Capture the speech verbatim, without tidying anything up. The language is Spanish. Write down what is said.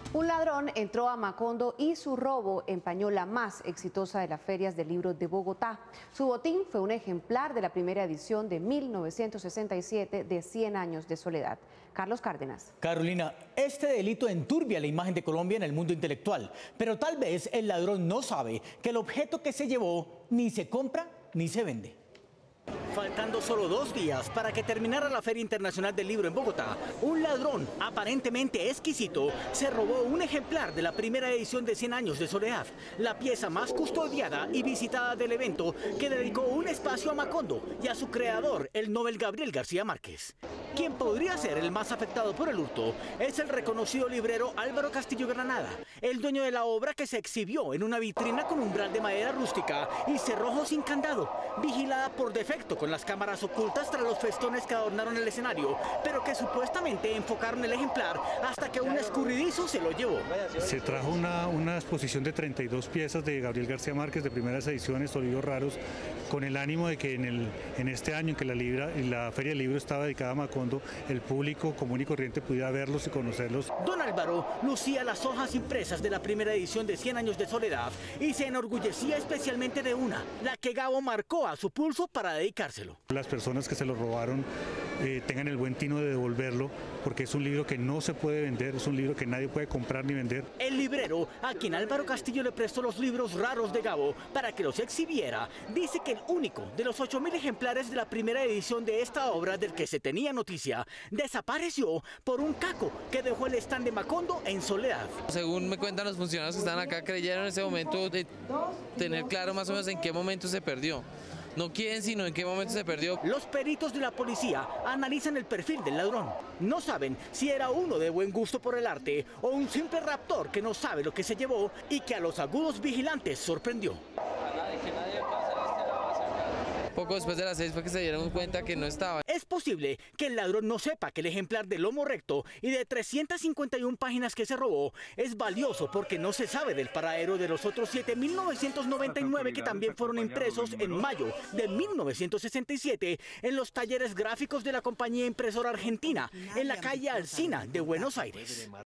Un ladrón entró a Macondo y su robo empañó la más exitosa de las ferias del libro de Bogotá. Su botín fue un ejemplar de la primera edición de mil novecientos sesenta y siete de cien años de soledad. Carlos Cárdenas. Carolina, este delito enturbia la imagen de Colombia en el mundo intelectual, pero tal vez el ladrón no sabe que el objeto que se llevó ni se compra ni se vende. Faltando solo dos días para que terminara la Feria Internacional del Libro en Bogotá, un ladrón aparentemente exquisito se robó un ejemplar de la primera edición de cien años de soledad, la pieza más custodiada y visitada del evento, que dedicó un espacio a Macondo y a su creador, el Nobel Gabriel García Márquez. Quien podría ser el más afectado por el hurto es el reconocido librero Álvaro Castillo Granada, el dueño de la obra que se exhibió en una vitrina con umbral de madera rústica y cerrojo sin candado, vigilada por defecto con las cámaras ocultas tras los festones que adornaron el escenario, pero que supuestamente enfocaron el ejemplar hasta que un escurridizo se lo llevó. Se trajo una, una exposición de treinta y dos piezas de Gabriel García Márquez de primeras ediciones o libros raros, con el ánimo de que en, el, en este año en que la, libra, la Feria del Libro estaba dedicada a Macondo, el público común y corriente pudiera verlos y conocerlos. Don Álvaro lucía las hojas impresas de la primera edición de cien años de soledad y se enorgullecía especialmente de una, la que Gabo marcó a su pulso para dedicárselo. Las personas que se lo robaron eh, tengan el buen tino de devolverlo, porque es un libro que no se puede vender, es un libro que nadie puede comprar ni vender. El librero, a quien Álvaro Castillo le prestó los libros raros de Gabo para que los exhibiera, dice que el único de los ocho mil ejemplares de la primera edición de esta obra del que se tenía noticia desapareció por un caco que dejó el stand de Macondo en soledad. Según me cuentan los funcionarios que están acá, creyeron en ese momento de tener claro más o menos en qué momento se perdió. No quién, sino en qué momento se perdió. Los peritos de la policía analizan el perfil del ladrón. No saben si era uno de buen gusto por el arte o un simple raptor que no sabe lo que se llevó y que a los agudos vigilantes sorprendió. Poco después de las seis fue que se dieron cuenta que no estaba. Es posible que el ladrón no sepa que el ejemplar de lomo recto y de trescientas cincuenta y una páginas que se robó es valioso porque no se sabe del paradero de los otros siete mil novecientos noventa y nueve que también fueron impresos en mayo de mil novecientos sesenta y siete en los talleres gráficos de la compañía impresora argentina en la calle Alsina de Buenos Aires.